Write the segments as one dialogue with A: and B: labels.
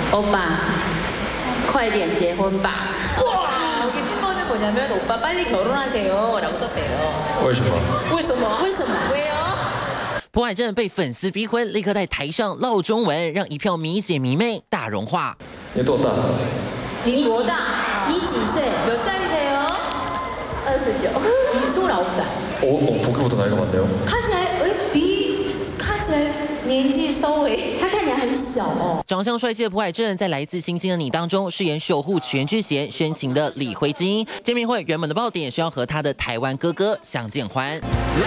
A: 欧巴，快点结婚吧！
B: 와, 여기 신문은 뭐냐면 오빠 빨리 결혼하세요라고 썼대요.
C: 为什么？
B: 为什么？
A: 为什么？
B: 왜요?
D: 朴海镇被粉丝逼婚，立刻在台上唠中文，让一票迷姐迷妹大融化。
C: 你多大？
B: 你多大？
A: 你几岁？
B: 몇 살이세요?
A: 29。
B: 29살.
C: 보기보다 나이가 많네요.
B: 看起来，看起来年纪稍微，
A: 他看起来很小哦。
D: 长相帅气的朴海镇，在《来自星星的你》当中饰演守护全智贤深情的李慧晶。见面会原本的爆点是要和他的台湾哥哥相见欢。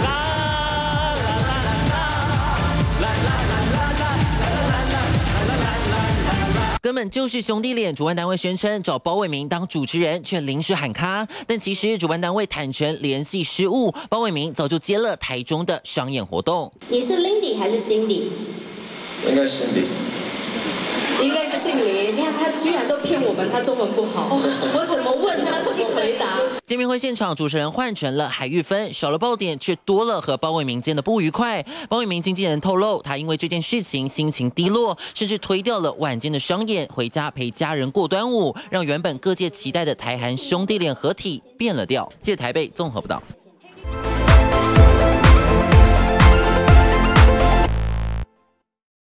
D: 根本就是兄弟恋，主办单位宣称找包伟明当主持人，却临时喊卡。但其实主办单位坦承联系失误，包伟明早就接了台中的商演活动。
A: 你是 Lindy 还是 Cindy？
C: 应该是你。
B: 应该是姓林。
A: 你看他居然都骗我们，他中文不好。我怎么问他说你回答？
D: 见面会现场，主持人换成了海玉芬，少了爆点，却多了和包伟明间的不愉快。包伟明经纪人透露，他因为这件事情心情低落，甚至推掉了晚间的商演，回家陪家人过端午，让原本各界期待的台韩兄弟恋合体变了调。记者台北综合报道。